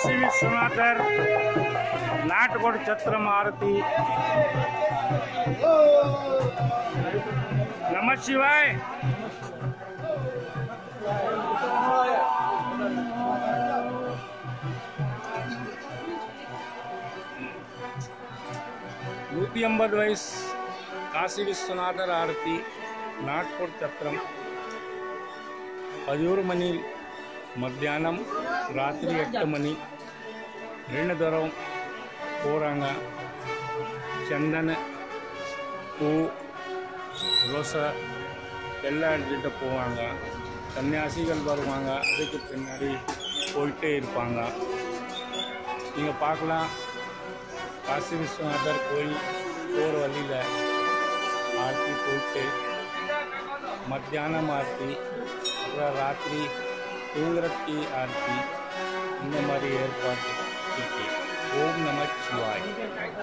काशी विश्वनाथर नाटकोट छत्रम आरती। नमः शिवाय। वयस काशी विश्वनाथर आरती नाटकोट छत्रम 11 मणि मध्याह्नम रात्रि 8 मणि रेणु दूरम போறாங்க. சந்தன பூ ரோசா எல்லாம் எடுத்துகிட்டு போவாங்க. சன்னியாசிகள் வருவாங்க, அதுக்கு பின்னாடி போயிட்டே இருப்பாங்க. நீங்கள் பார்க்கலாம், காசி விஸ்வநாதர் கோயில் போகிற வழியில் ஆர்த்தி போயிட்டு மத்தியானம் ஆர்த்தி, அப்புறம் ராத்திரி தூங்குறதுக்கு ஆர்த்தி, இந்த மாதிரி ஏற்பாடு இருக்கு. ஓம் நம சிவாய்.